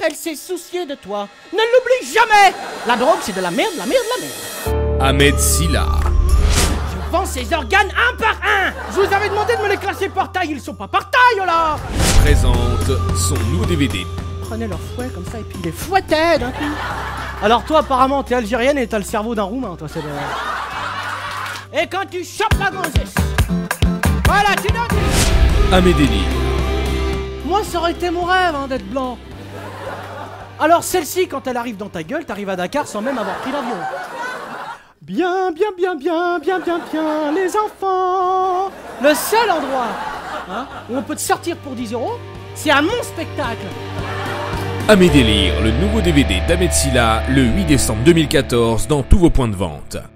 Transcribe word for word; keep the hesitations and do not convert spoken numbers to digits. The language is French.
elle s'est souciée de toi. Ne l'oublie jamais. La drogue, c'est de la merde, la merde, la merde. Ahmed Silla. Je vends ses organes un par un. Je vous avais demandé de me les classer par taille, ils sont pas par taille, là. Présente son nouveau D V D. Ils prenaient leur fouet comme ça et puis ils les fouettaient d'un coup. Alors toi, apparemment, t'es algérienne et t'as le cerveau d'un roumain, toi, c'est le... Et quand tu chopes la gonzesse, voilà, tu donnes. Amédélie. Moi, ça aurait été mon rêve, hein, d'être blanc. Alors celle-ci, quand elle arrive dans ta gueule, t'arrives à Dakar sans même avoir pris l'avion. Bien, bien, bien, bien, bien, bien, bien, les enfants. Le seul endroit hein, où on peut te sortir pour dix euros, c'est à mon spectacle. Amédélire, le nouveau D V D d'Ahmed Silla, le huit décembre deux mille quatorze dans tous vos points de vente.